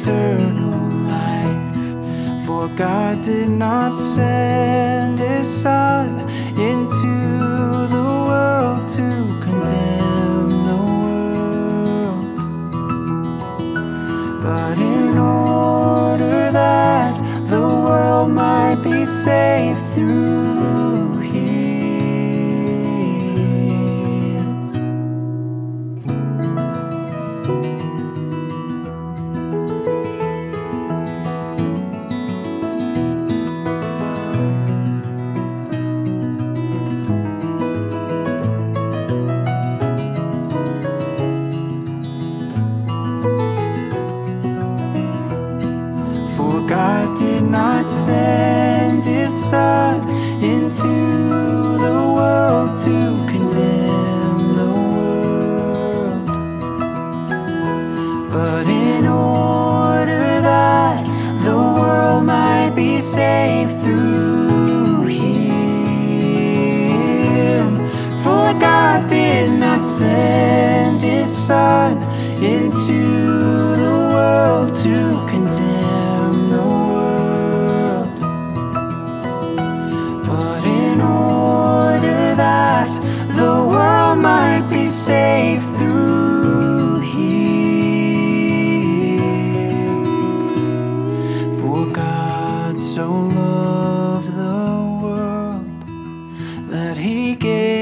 eternal life. For God did not send His Son into the world to condemn the world, but in order that the world might be saved through Him. For God did not send His Son into the world to condemn the world, but in order that the world might be saved through Him. For God did not send His Son into the world to condemn the world, but in order that the world might be saved through Him. For God so loved the world that He gave